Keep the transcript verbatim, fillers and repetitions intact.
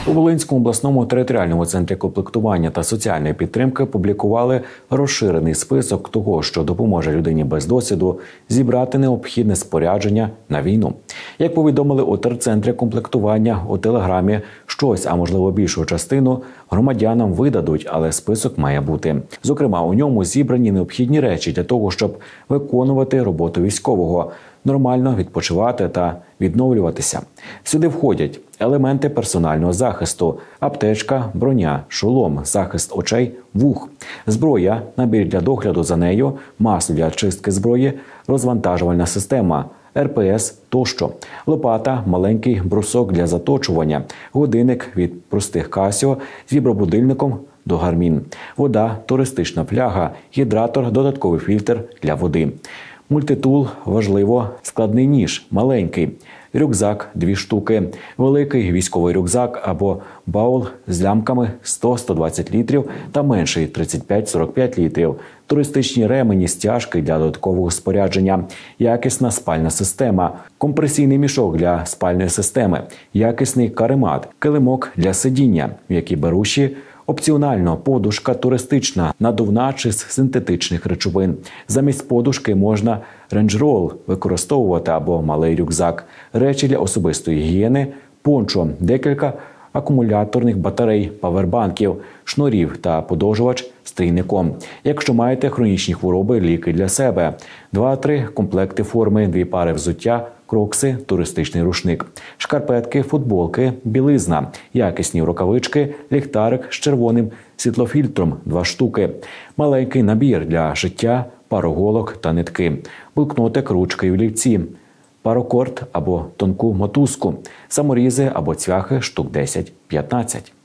У Волинському обласному територіальному центрі комплектування та соціальної підтримки публікували розширений список того, що допоможе людині без досвіду зібрати необхідне спорядження на війну. Як повідомили у терцентрі комплектування у телеграмі, щось, а можливо більшу частину, громадянам видадуть, але список має бути. Зокрема, у ньому зібрані необхідні речі для того, щоб виконувати роботу військового, нормально відпочивати та відновлюватися. Сюди входять елементи персонального захисту, аптечка, броня, шолом, захист очей, вух, зброя, набір для догляду за нею, масло для чистки зброї, розвантажувальна система, ер пе ес тощо, лопата, маленький брусок для заточування, годинник від простих Casio з вібробудильником до Garmin, вода, туристична фляга, гідратор, додатковий фільтр для води. Мультитул – важливо, складний ніж, маленький, рюкзак – дві штуки, великий військовий рюкзак або баул з лямками сто - сто двадцять літрів та менший – тридцять п'ять - сорок п'ять літрів, туристичні ремені, стяжки для додаткового спорядження, якісна спальна система, компресійний мішок для спальної системи, якісний каремат, килимок для сидіння, м'які беруші, опціонально подушка туристична, надувна чи з синтетичних речовин. Замість подушки можна рейндж-рол використовувати або малий рюкзак, речі для особистої гігієни, пончо, декілька акумуляторних батарей, павербанків, шнурів та подовжувач з трійником. Якщо маєте хронічні хвороби, ліки для себе. Два-три комплекти форми, дві пари взуття, крокси, туристичний рушник, шкарпетки, футболки, білизна, якісні рукавички, ліхтарик з червоним світлофільтром – два штуки, маленький набір для шиття, пару голок та нитки, блокнотик, ручки і олівці, парокорд або тонку мотузку, саморізи або цвяхи штук десять - п'ятнадцять.